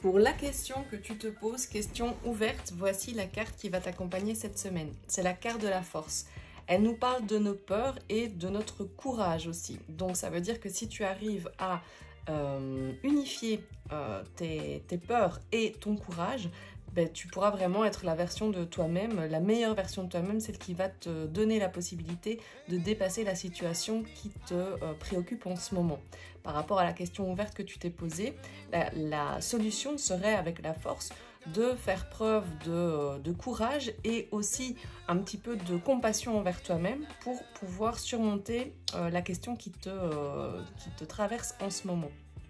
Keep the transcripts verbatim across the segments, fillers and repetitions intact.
Pour la question que tu te poses, question ouverte, voici la carte qui va t'accompagner cette semaine. C'est la carte de la force. Elle nous parle de nos peurs et de notre courage aussi. Donc ça veut dire que si tu arrives à euh, unifier euh, tes, tes peurs et ton courage, ben, tu pourras vraiment être la version de toi-même, la meilleure version de toi-même, celle qui va te donner la possibilité de dépasser la situation qui te euh, préoccupe en ce moment. Par rapport à la question ouverte que tu t'es posée, la, la solution serait avec la force de faire preuve de, de courage et aussi un petit peu de compassion envers toi-même pour pouvoir surmonter euh, la question qui te, euh, qui te traverse en ce moment.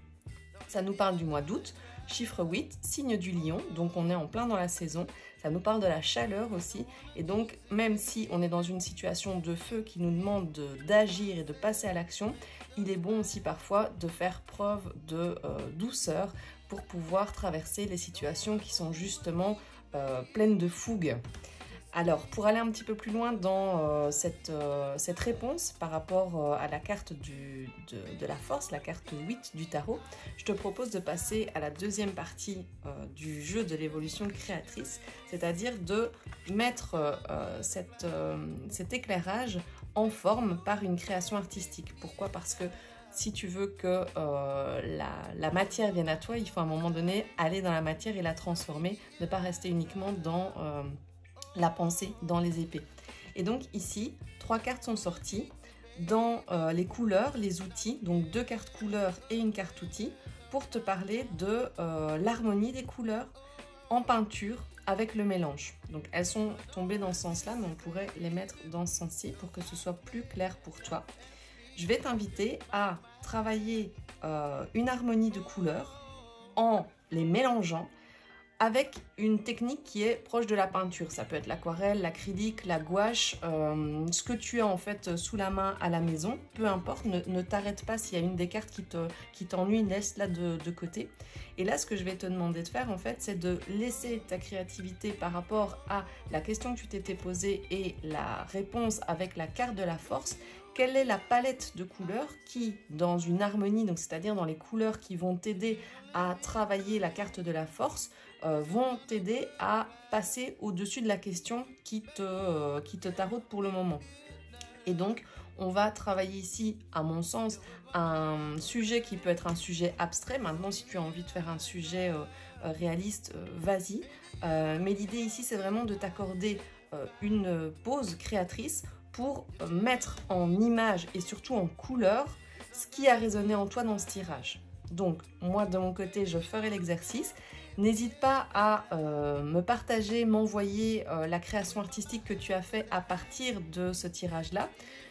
Ça nous parle du mois d'août, chiffre huit, signe du lion, donc on est en plein dans la saison. Ça nous parle de la chaleur aussi, et donc même si on est dans une situation de feu qui nous demande d'agir et de passer à l'action, il est bon aussi parfois de faire preuve de euh, douceur pour pouvoir traverser les situations qui sont justement euh, pleines de fougue. Alors, pour aller un petit peu plus loin dans euh, cette, euh, cette réponse par rapport euh, à la carte du, de, de la force, la carte huit du tarot, je te propose de passer à la deuxième partie euh, du jeu de l'évolution créatrice, c'est-à-dire de mettre euh, cette, euh, cet éclairage en forme par une création artistique. Pourquoi ? Parce que si tu veux que euh, la, la matière vienne à toi, il faut à un moment donné aller dans la matière et la transformer, ne pas rester uniquement dans... Euh, la pensée dans les épées. Et donc ici, trois cartes sont sorties dans euh, les couleurs, les outils, donc deux cartes couleurs et une carte outil, pour te parler de euh, l'harmonie des couleurs en peinture avec le mélange. Donc elles sont tombées dans ce sens-là, mais on pourrait les mettre dans ce sens-ci pour que ce soit plus clair pour toi. Je vais t'inviter à travailler euh, une harmonie de couleurs en les mélangeant avec une technique qui est proche de la peinture. Ça peut être l'aquarelle, l'acrylique, la gouache, euh, ce que tu as en fait sous la main à la maison, peu importe, ne, ne t'arrête pas s'il y a une des cartes qui te, qui t'ennuie, laisse-la de, de côté. Et là, ce que je vais te demander de faire en fait, c'est de laisser ta créativité par rapport à la question que tu t'étais posée et la réponse avec la carte de la force. Quelle est la palette de couleurs qui, dans une harmonie, donc c'est-à-dire dans les couleurs qui vont t'aider à travailler la carte de la force, euh, vont t'aider à passer au-dessus de la question qui te, euh, qui te taraude pour le moment. Et donc, on va travailler ici, à mon sens, un sujet qui peut être un sujet abstrait. Maintenant, si tu as envie de faire un sujet euh, réaliste, euh, vas-y. Euh, mais l'idée ici, c'est vraiment de t'accorder euh, une pause créatrice pour mettre en image et surtout en couleur ce qui a résonné en toi dans ce tirage. Donc, moi, de mon côté, je ferai l'exercice. N'hésite pas à euh, me partager, m'envoyer euh, la création artistique que tu as fait à partir de ce tirage-là.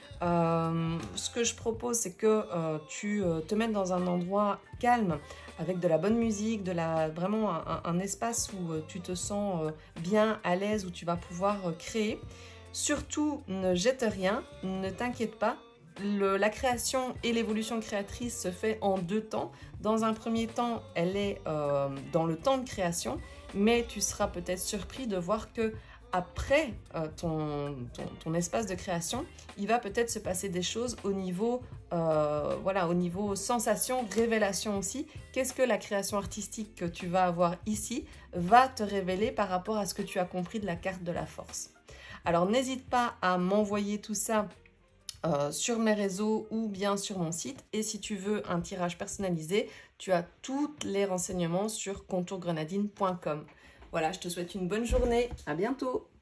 Euh, ce que je propose, c'est que euh, tu euh, te mettes dans un endroit calme, avec de la bonne musique, de la, vraiment un, un espace où euh, tu te sens euh, bien à l'aise, où tu vas pouvoir euh, créer. Surtout, ne jette rien, ne t'inquiète pas. Le, la création et l'évolution créatrice se fait en deux temps. Dans un premier temps, elle est euh, dans le temps de création, mais tu seras peut-être surpris de voir que après euh, ton, ton, ton espace de création, il va peut-être se passer des choses au niveau, euh, voilà, au niveau sensation, révélation aussi. Qu'est-ce que la création artistique que tu vas avoir ici va te révéler par rapport à ce que tu as compris de la carte de la force? Alors n'hésite pas à m'envoyer tout ça euh, sur mes réseaux ou bien sur mon site. Et si tu veux un tirage personnalisé, tu as tous les renseignements sur contour grenadine point com. Voilà, je te souhaite une bonne journée. À bientôt.